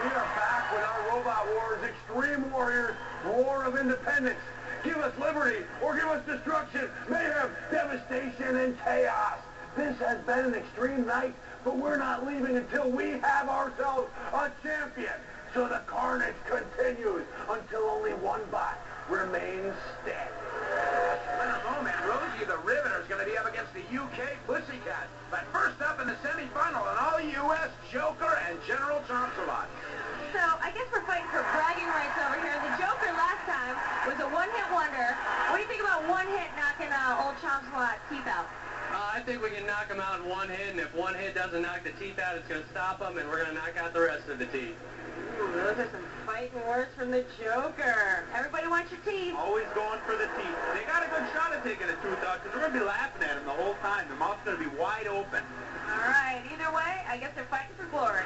We are back with our Robot Wars Extreme Warriors War of Independence. Give us liberty or give us destruction, mayhem, devastation, and chaos. This has been an extreme night, but we're not leaving until we have ourselves a champion. So the carnage continues until only one bot remains standing. In a moment, Rosie the Riveter is going to be up against the UK Pussycat. But first up in the semifinal, an all-U.S. Joker and General Chomsalot. So, I guess we're fighting for bragging rights over here. The Joker last time was a one-hit wonder. What do you think about one hit knocking old Chomsalot's teeth out? I think we can knock him out in one hit, and if one hit doesn't knock the teeth out, it's going to stop him, and we're going to knock out the rest of the teeth. Ooh, those are some fighting words from the Joker. Everybody wants your teeth. Always going for the teeth. They got a good shot at taking a tooth out, because we're going to be laughing at him the whole time. Their mouth's going to be wide open. All right, either way, I guess they're fighting for glory.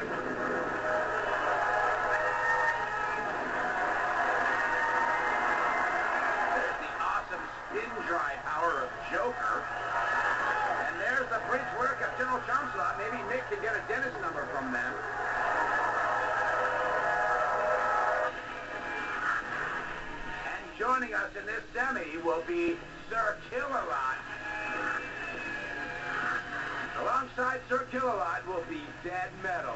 There's the awesome spin-dry power of Joker. And there's the bridge work of General Chomsalot. Maybe Nick can get a dentist number from them. And joining us in this semi will be Sir Killalot. Alongside Sir Killalot will be Dead Metal.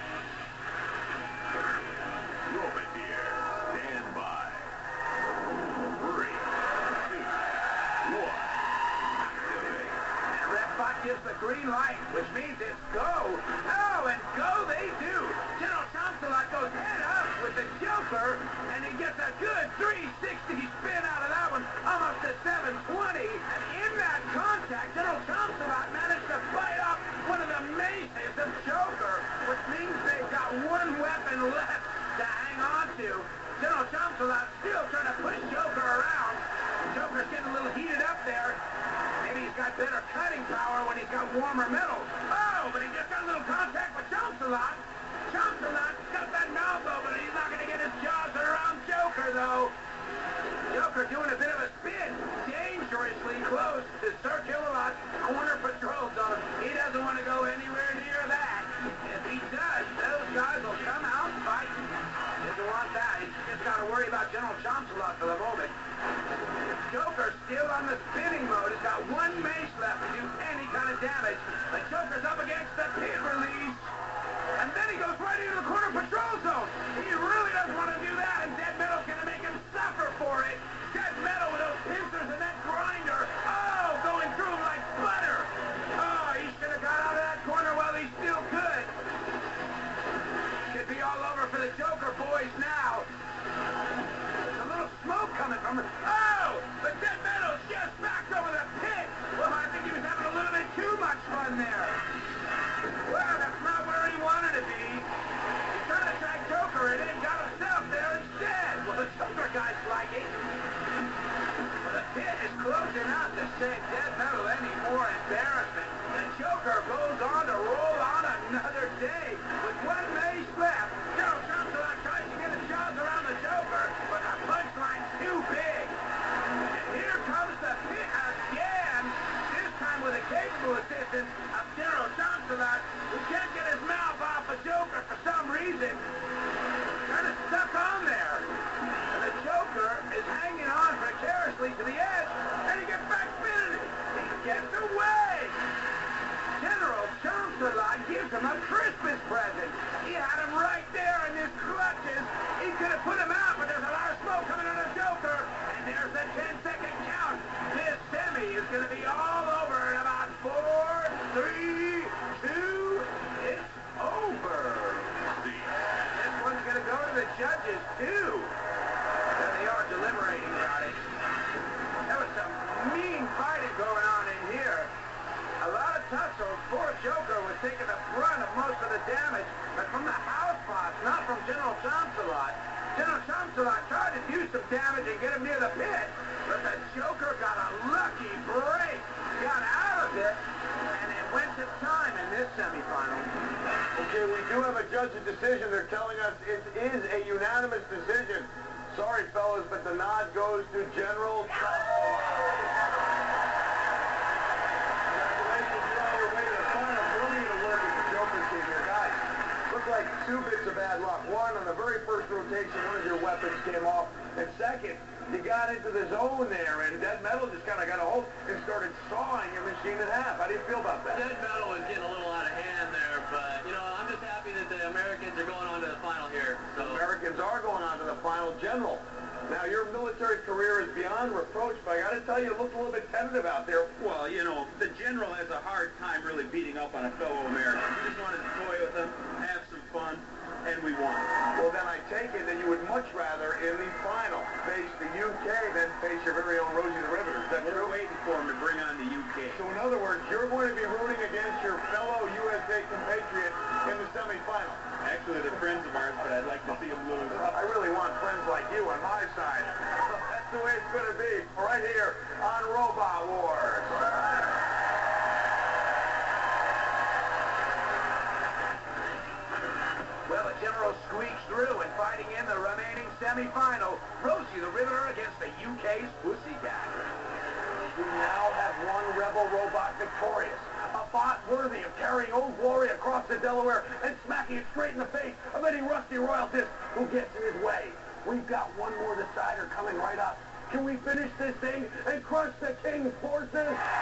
Robotdeer, stand by. 3, 2, 1, activate. And Redbot gives the green light, which means it's go. Oh, and go they do. General Chomsalot goes head up with the Joker, and he gets a good 360 spin out of that one, almost to 720. And in that contact, General Chomsalot managed to fight off one of the maces of Joker, which means they've got one weapon left to hang on to. General Chomsalot still trying to push Joker around. Joker's getting a little heated up there. Maybe he's got better cutting power when he's got warmer metal. Oh, but he just got a little contact with Chomsalot. Chomsalot's got that mouth open, and he's not going to get his jaws around Joker, though. Joker doing a bit of a spin, dangerously close to Sir Killalot's corner patrol zone. He doesn't want to go anywhere near that. If he does, those guys will come out and fight. Doesn't want that. He's just got to worry about General Chomsalot for the moment. Joker's still on the spinning mode. He's got one mace left to do any kind of damage. The Joker's up against the pin release. And then he goes right into the corner patrol zone. He really doesn't want to do that, and Dead Metal's going to make him suffer for it. Dead Metal with those pincers and that grinder. Oh, going through him like butter. Oh, he should have got out of that corner while he still could. Should be all over for the Joker boys now. There's a little smoke coming from him. Oh, but Dead Metal's just backed over the pit. Well, I think he was having a little bit too much fun there. Well, that's not where he wanted to be. He's trying to attack Joker and then got himself there instead. Well, the Joker guy's liking. Well, the pit is closing out to save Dead Metal any more embarrassment. The Joker goes on to roll on another day. With one mace left, General Chomsalot tries to get his jaws around the Joker, but the punchline's too big. And here comes the pit again, this time with a capable assistance of General Chomsalot, who can't get his mouth off a Joker for some reason. Kind of stuck on there. And the Joker is hanging on precariously to the edge, and he gets back spinning it. He gets away. General Chomsalot gives him a Christmas present. He had him right there in his clutches. He could have put him out, but there's a lot of smoke coming on the Joker. And there's the 10-second count. This semi is going to be all over in about 4, 3, 2, it's over. This one's going to go to the judges, too. There they are deliberating about it. There was some mean fighting going on in here. A lot of tussles. Poor Joker was taking the brunt of most of the damage, but from the house boss, not from General Chomsalot. General Chomsalot tried to do some damage and get him near the pit, but the Joker got a lucky break. Got out of it, and it went to time in this semifinal. Okay, we do have a judge's decision. They're telling us it is a unanimous decision. Sorry, fellas, but the nod goes to General Chomsalot. Congratulations, you're on your way to the final brilliant work of the Joker team here. Guys, look like 2 bits of bad luck. One, on the very first rotation, one of your weapons came off. And second, you got into the zone there, and Dead Metal just kind of got a hold and started sawing your machine in half. How do you feel about that? Dead Metal was getting a little out of hand there, but, you know, I'm just happy that the Americans are going on to the final here. So. Americans are going on to the final, General. Now, your military career is beyond reproach, but I got to tell you, it looked a little bit tentative out there. Well, you know, the general has a hard time really beating up on a fellow American. We just wanted to toy with him, have some fun, and we won. Well, then I take it that you would much rather, in the final, face the UK than face your very own Rosie the Riveter. Is that true? We're waiting for him to bring on the UK. So, in other words, you're going to be rooting against your fellow USA compatriot in the semifinal. Actually, they're friends of ours, but I'd like to see them lose. I really want friends like you on my side. That's the way it's going to be right here on Robot Wars. Well, the General squeaks through and fighting in the remaining semifinal. Rosie the Riveter against the UK's Pussycat. We now have one rebel robot victorious. A bot worthy of carrying Old Glory across the Delaware and smacking it straight in the face of any rusty royalist who gets in his way. We've got one more decider coming right up. Can we finish this thing and crush the King's forces?